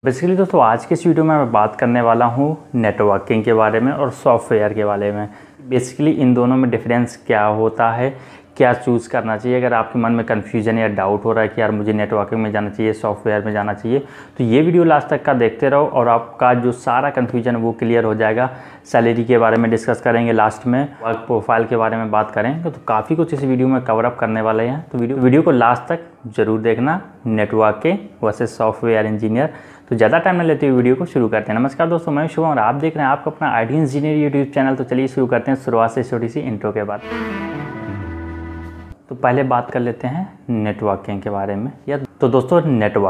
Basically दोस्तों आज के इस वीडियो में मैं बात करने वाला हूँ नेटवर्किंग के बारे में और सॉफ्टवेयर के बारे में। बेसिकली इन दोनों में डिफरेंस क्या होता है, क्या चूज़ करना चाहिए। अगर आपके मन में कन्फ्यूजन या डाउट हो रहा है कि यार मुझे नेटवर्किंग में जाना चाहिए, सॉफ्टवेयर में जाना चाहिए, तो ये वीडियो लास्ट तक का देखते रहो और आपका जो सारा कन्फ्यूजन है वो क्लियर हो जाएगा। सैलरी के बारे में डिस्कस करेंगे, लास्ट में वर्क प्रोफाइल के बारे में बात करेंगे, तो काफ़ी कुछ इस वीडियो में कवर अप करने वाले हैं। तो वीडियो को लास्ट तक जरूर देखना। Networking versus software engineer. तो ज़्यादा टाइम न लेते हुए वीडियो को शुरू करते हैं। नमस्कार दोस्तों, मैं शुभम और आप देख रहे हैं आपका अपना आईटी इंजीनियर यूट्यूब चैनल। तो चलिए शुरू करते हैं शुरुआत से छोटी सी इंट्रो के बाद। तो पहले बात कर लेते हैं नेटवर्किंग के बारे में। या तो दोस्तों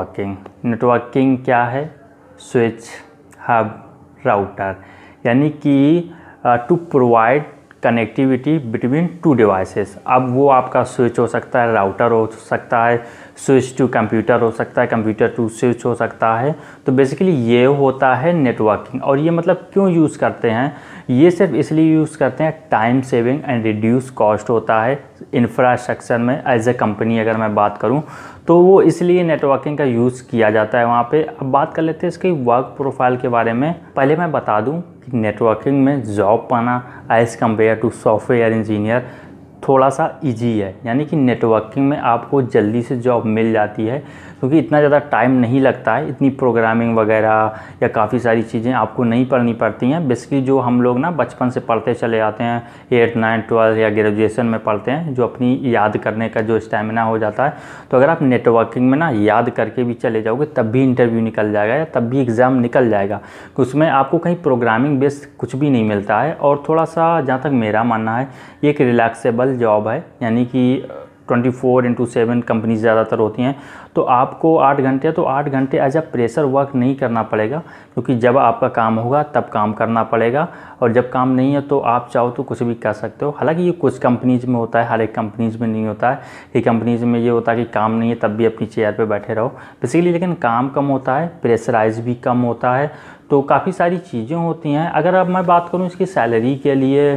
नेटवर्किंग क्या है? स्विच, हब, राउटर, यानी कि to provide connectivity between two devices. अब वो आपका स्विच हो सकता है, राउटर हो सकता है, स्विच टू कंप्यूटर हो सकता है, कंप्यूटर टू स्विच हो सकता है। तो बेसिकली ये होता है नेटवर्किंग। और ये मतलब क्यों यूज़ करते हैं? ये सिर्फ इसलिए यूज़ करते हैं, time saving and reduce cost होता है इंफ्रास्ट्रक्चर में। एज ए कंपनी अगर मैं बात करूं तो वो इसलिए नेटवर्किंग का यूज़ किया जाता है वहाँ पे। अब बात कर लेते हैं इसकी वर्क प्रोफाइल के बारे में। पहले मैं बता दूं कि नेटवर्किंग में जॉब पाना as compare to software engineer थोड़ा सा इजी है। यानी कि नेटवर्किंग में आपको जल्दी से जॉब मिल जाती है क्योंकि इतना ज़्यादा टाइम नहीं लगता है, इतनी प्रोग्रामिंग वगैरह या काफ़ी सारी चीज़ें आपको नहीं पढ़नी पड़ती हैं। बेसिकली जो हम लोग ना बचपन से पढ़ते चले आते हैं, 8, 9, 12 या ग्रेजुएशन में पढ़ते हैं, जो अपनी याद करने का जो स्टैमिना हो जाता है। तो अगर आप नेटवर्किंग में ना याद करके भी चले जाओगे तब भी इंटरव्यू निकल जाएगा या तब भी एग्ज़ाम निकल जाएगा। उसमें आपको कहीं प्रोग्रामिंग बेस्ड कुछ भी नहीं मिलता है। और थोड़ा सा जहाँ तक मेरा मानना है, ये एक रिलैक्सेबल जॉब है। यानी कि 24/7 कंपनीज ज़्यादातर होती हैं। तो आपको 8 घंटे तो 8 घंटे एज अ प्रेशर वर्क नहीं करना पड़ेगा, क्योंकि जब आपका काम होगा तब काम करना पड़ेगा और जब काम नहीं है तो आप चाहो तो कुछ भी कर सकते हो। हालांकि ये कुछ कंपनीज में होता है, हर एक कंपनीज में नहीं होता है। ये कंपनीज में ये होता है कि काम नहीं है तब भी अपनी चेयर पे बैठे रहो बेसिकली। लेकिन काम कम होता है, प्रेशराइज भी कम होता है, तो काफ़ी सारी चीज़ें होती हैं। अगर अब मैं बात करूँ इसकी सैलरी के लिए,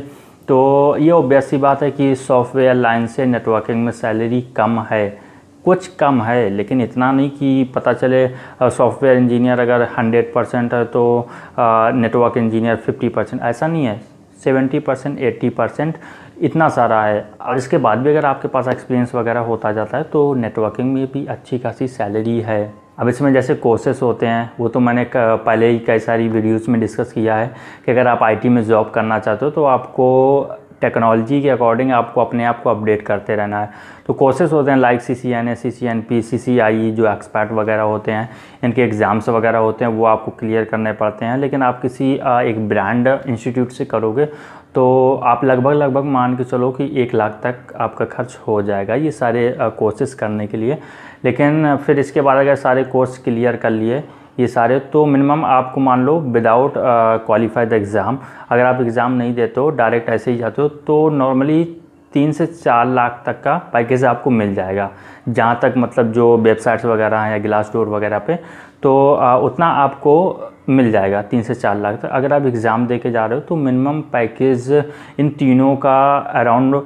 तो ये ऑब्वियस सी बात है कि सॉफ्टवेयर लाइन से नेटवर्किंग में सैलरी कम है, कुछ कम है, लेकिन इतना नहीं कि पता चले सॉफ्टवेयर इंजीनियर अगर 100% है तो नेटवर्क इंजीनियर 50%, ऐसा नहीं है। 70%, 80% इतना सारा है। और इसके बाद भी अगर आपके पास एक्सपीरियंस वगैरह होता जाता है तो नेटवर्किंग में भी अच्छी खासी सैलरी है। अब इसमें जैसे कोर्सेस होते हैं वो तो मैंने पहले ही कई सारी वीडियोस में डिस्कस किया है कि अगर आप आईटी में जॉब करना चाहते हो तो आपको टेक्नोलॉजी के अकॉर्डिंग आपको अपने आप को अपडेट करते रहना है। तो कोर्सेज होते हैं लाइक CCNA, CCNP, CCIE, जो एक्सपर्ट वगैरह होते हैं, इनके एग्ज़ाम्स वगैरह होते हैं, वो आपको क्लियर करने पड़ते हैं। लेकिन आप किसी एक ब्रांड इंस्टीट्यूट से करोगे तो आप लगभग मान के चलो कि 1 लाख तक आपका खर्च हो जाएगा ये सारे कोर्सेज़ करने के लिए। लेकिन फिर इसके बाद अगर सारे कोर्स क्लियर कर लिए ये सारे, तो मिनिमम आपको मान लो विदाउट क्वालिफाइड एग्ज़ाम, अगर आप एग्ज़ाम नहीं देते हो, डायरेक्ट ऐसे ही जाते हो, तो नॉर्मली 3 से 4 लाख तक का पैकेज आपको मिल जाएगा। जहाँ तक मतलब जो वेबसाइट्स वगैरह हैं या ग्लास डोर वगैरह पे, तो उतना आपको मिल जाएगा 3 से 4 लाख तक। अगर आप एग्ज़ाम दे के जा रहे हो तो मिनिमम पैकेज इन तीनों का अराउंड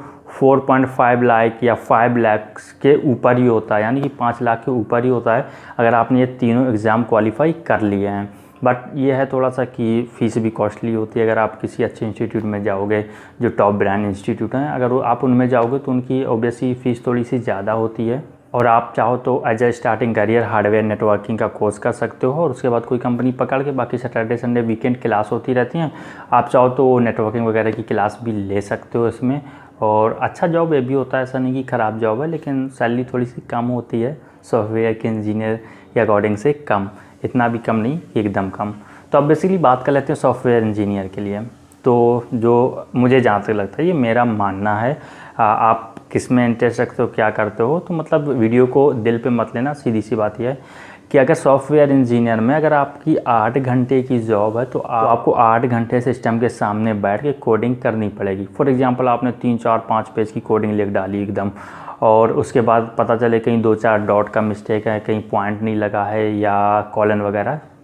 4.5 लाख या 5 लाख के ऊपर ही होता है, यानी कि 5 लाख के ऊपर ही होता है अगर आपने ये तीनों एग्ज़ाम क्वालिफाई कर लिए हैं। बट ये है थोड़ा सा कि फ़ीस भी कॉस्टली होती है। अगर आप किसी अच्छे इंस्टीट्यूट में जाओगे, जो टॉप ब्रांड इंस्टीट्यूट हैं, अगर आप उनमें जाओगे तो उनकी ऑब्वियसली फ़ीस थोड़ी सी ज़्यादा होती है। और आप चाहो तो as a starting career hardware networking का कोर्स कर सकते हो और उसके बाद कोई कंपनी पकड़ के, बाकी सैटरडे संडे वीकेंड क्लास होती रहती हैं, आप चाहो तो नेटवर्किंग वगैरह की क्लास भी ले सकते हो इसमें। और अच्छा जॉब ये भी होता है, ऐसा नहीं कि ख़राब जॉब है, लेकिन सैलरी थोड़ी सी कम होती है सॉफ्टवेयर के इंजीनियर के अकॉर्डिंग से कम, इतना भी कम नहीं, एकदम कम। तो अब बेसिकली बात कर लेते हैं सॉफ्टवेयर इंजीनियर के लिए। तो जो मुझे जहाँ तक लगता है, ये मेरा मानना है, आप किस में इंटरेस्ट रखते हो, क्या करते हो, तो मतलब वीडियो को दिल पे मत लेना। सीधी सी बात यह है कि अगर सॉफ्टवेयर इंजीनियर में अगर आपकी 8 घंटे की जॉब है तो आपको 8 घंटे सिस्टम के सामने बैठ के कोडिंग करनी पड़ेगी। फॉर एग्जांपल आपने 3, 4, 5 पेज की कोडिंग लिख डाली एकदम, और उसके बाद पता चले कहीं 2-4 डॉट का मिस्टेक है, कहीं पॉइंट नहीं लगा है या कॉलन वगैरह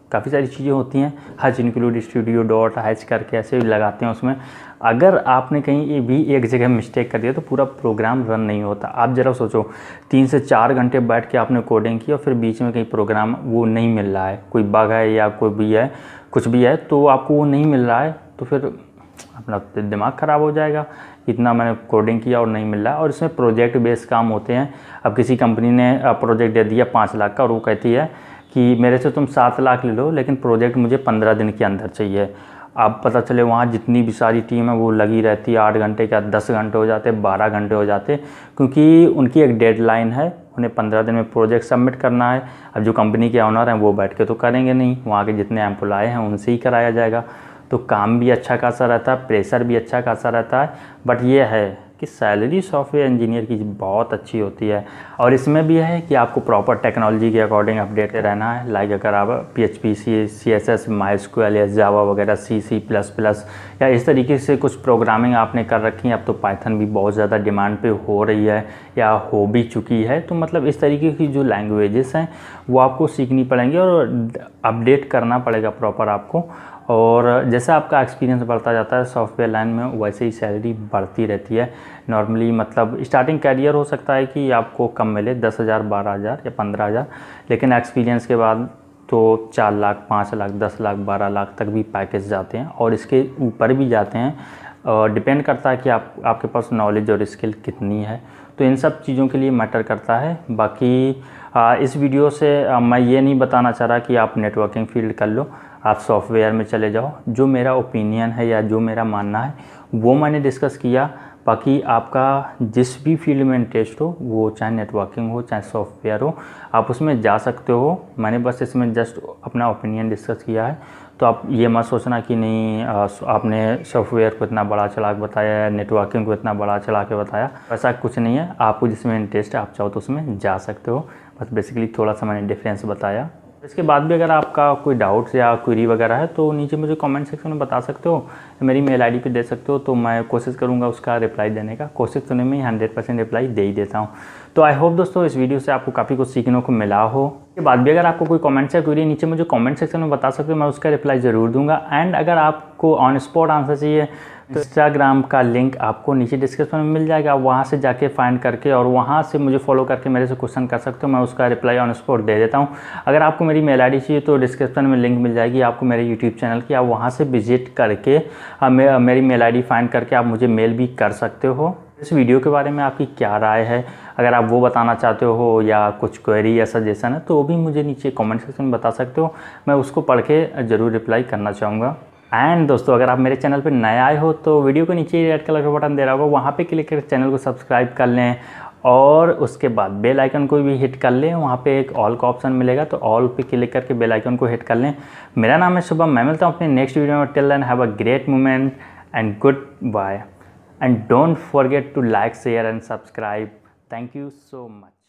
काफ़ी सारी चीज़ें होती हैं, हज इंक्लूड स्टूडियो डॉट हज करके ऐसे लगाते हैं उसमें। अगर आपने कहीं भी एक जगह मिस्टेक कर दिया तो पूरा प्रोग्राम रन नहीं होता। आप ज़रा सोचो 3 से 4 घंटे बैठ के आपने कोडिंग की और फिर बीच में कहीं प्रोग्राम वो नहीं मिल रहा है, कोई बग है या कोई भी है, कुछ भी है, तो आपको वो नहीं मिल रहा है तो फिर अपना दिमाग ख़राब हो जाएगा। इतना मैंने कोडिंग किया और नहीं मिल रहा। और इसमें प्रोजेक्ट बेस्ड काम होते हैं। अब किसी कंपनी ने प्रोजेक्ट दे दिया 5 लाख का और वो कहती है कि मेरे से तुम 7 लाख ले लो लेकिन प्रोजेक्ट मुझे 15 दिन के अंदर चाहिए। अब पता चले वहाँ जितनी भी सारी टीम है वो लगी रहती है 8 घंटे का, 10 घंटे हो जाते, 12 घंटे हो जाते, क्योंकि उनकी एक डेडलाइन है, उन्हें 15 दिन में प्रोजेक्ट सबमिट करना है। अब जो कंपनी के ऑनर हैं वो बैठ के तो करेंगे नहीं, वहाँ के जितने एम्प्लॉय हैं उनसे ही कराया जाएगा। तो काम भी अच्छा खासा रहता है, प्रेशर भी अच्छा खासा रहता है, बट ये है कि सैलरी सॉफ्टवेयर इंजीनियर की बहुत अच्छी होती है। और इसमें भी है कि आपको प्रॉपर टेक्नोलॉजी के अकॉर्डिंग अपडेट रहना है। लाइक अगर आप PHP CSS MySQL या जावा वगैरह C++ या इस तरीके से कुछ प्रोग्रामिंग आपने कर रखी है, अब तो पाइथन भी बहुत ज़्यादा डिमांड पे हो रही है या हो भी चुकी है, तो मतलब इस तरीके की जो लैंग्वेजेस हैं वो आपको सीखनी पड़ेंगी और अपडेट करना पड़ेगा प्रॉपर आपको। और जैसा आपका एक्सपीरियंस बढ़ता जाता है सॉफ्टवेयर लाइन में वैसे ही सैलरी बढ़ती रहती है। नॉर्मली मतलब स्टार्टिंग कैरियर हो सकता है कि आपको कम मिले 10,000 12,000 या 15,000, लेकिन एक्सपीरियंस के बाद तो 4 लाख 5 लाख 10 लाख 12 लाख तक भी पैकेज जाते हैं और इसके ऊपर भी जाते हैं। डिपेंड करता है कि आपके पास नॉलेज और स्किल कितनी है, तो इन सब चीज़ों के लिए मैटर करता है। बाकी इस वीडियो से मैं ये नहीं बताना चाह रहा कि आप नेटवर्किंग फील्ड कर लो, आप सॉफ्टवेयर में चले जाओ। जो मेरा ओपिनियन है या जो मेरा मानना है वो मैंने डिस्कस किया। बाकी आपका जिस भी फील्ड में इंटरेस्ट हो, वो चाहे नेटवर्किंग हो चाहे सॉफ्टवेयर हो, आप उसमें जा सकते हो। मैंने बस इसमें जस्ट अपना ओपिनियन डिस्कस किया है। तो आप ये मत सोचना कि नहीं आपने सॉफ्टवेयर को इतना बड़ा चला के बताया या नेटवर्किंग को इतना बड़ा चला के बताया, ऐसा कुछ नहीं है। आपको जिसमें इंटरेस्ट है आप चाहो तो उसमें जा सकते हो। बस बेसिकली थोड़ा सा मैंने डिफरेंस बताया। इसके बाद भी अगर आपका कोई डाउट्स या क्वेरी वगैरह है तो नीचे मुझे कमेंट सेक्शन में बता सकते हो, मेरी मेल आईडी पे दे सकते हो, तो मैं कोशिश करूँगा उसका रिप्लाई देने का। कोशिश तो नहीं, मैं 100% रिप्लाई दे ही देता हूँ। तो आई होप दोस्तों इस वीडियो से आपको काफ़ी कुछ सीखने को मिला हो। इसके बाद भी अगर आपको कोई कमेंट्स या क्वेरी नीचे मुझे कमेंट सेक्शन में बता सकते हो, मैं उसका रिप्लाई ज़रूर दूंगा। एंड अगर आपको ऑन स्पॉट आंसर चाहिए तो इंस्टाग्राम का लिंक आपको नीचे डिस्क्रिप्शन में मिल जाएगा, वहाँ से जाके फाइंड करके और वहाँ से मुझे फॉलो करके मेरे से क्वेश्चन कर सकते हो, मैं उसका रिप्लाई ऑन स्पॉट दे देता हूँ। अगर आपको मेरी मेल आईडी चाहिए तो डिस्क्रिप्शन में लिंक मिल जाएगी आपको मेरे यूट्यूब चैनल की, आप वहाँ से विजिट करके मेरी मेल आईडी फाइंड करके आप मुझे मेल भी कर सकते हो। इस वीडियो के बारे में आपकी क्या राय है, अगर आप वो बताना चाहते हो या कुछ क्वेरी या सजेशन है तो वो भी मुझे नीचे कमेंट सेक्शन में बता सकते हो, मैं उसको पढ़ के ज़रूर रिप्लाई करना चाहूँगा। एंड दोस्तों अगर आप मेरे चैनल पर नए आए हो तो वीडियो के नीचे रेड कलर का बटन दे रहा होगा, वहाँ पे क्लिक करके चैनल को सब्सक्राइब कर लें और उसके बाद बेल आइकन को भी हिट कर लें। वहाँ पे एक ऑल का ऑप्शन मिलेगा तो ऑल पे क्लिक करके बेल आइकन को हिट कर लें। मेरा नाम है शुभम, मैं मिलता हूँ अपने नेक्स्ट वीडियो में। Till then have a great moment and goodbye and don't forget to like share and subscribe. Thank you so much.